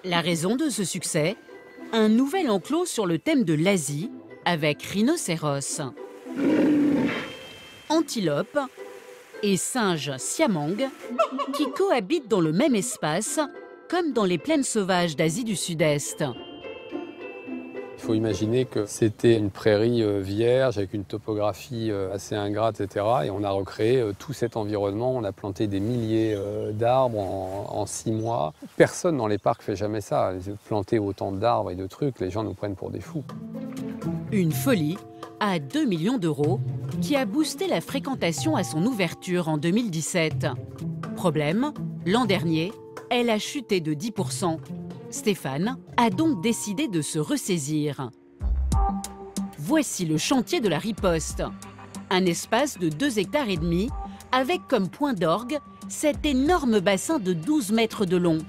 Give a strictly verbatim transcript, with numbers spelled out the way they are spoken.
La raison de ce succès? Un nouvel enclos sur le thème de l'Asie, avec rhinocéros, antilopes et singes siamang qui cohabitent dans le même espace, comme dans les plaines sauvages d'Asie du Sud-Est. Il faut imaginer que c'était une prairie vierge avec une topographie assez ingrate, et cetera. Et on a recréé tout cet environnement, on a planté des milliers d'arbres en, en six mois. Personne dans les parcs fait jamais ça. Planter autant d'arbres et de trucs, les gens nous prennent pour des fous. Une folie à deux millions d'euros qui a boosté la fréquentation à son ouverture en deux mille dix-sept. Problème, l'an dernier, elle a chuté de dix pour cent. Stéphane a donc décidé de se ressaisir. Voici le chantier de la riposte. Un espace de deux hectares et demi avec comme point d'orgue cet énorme bassin de douze mètres de long.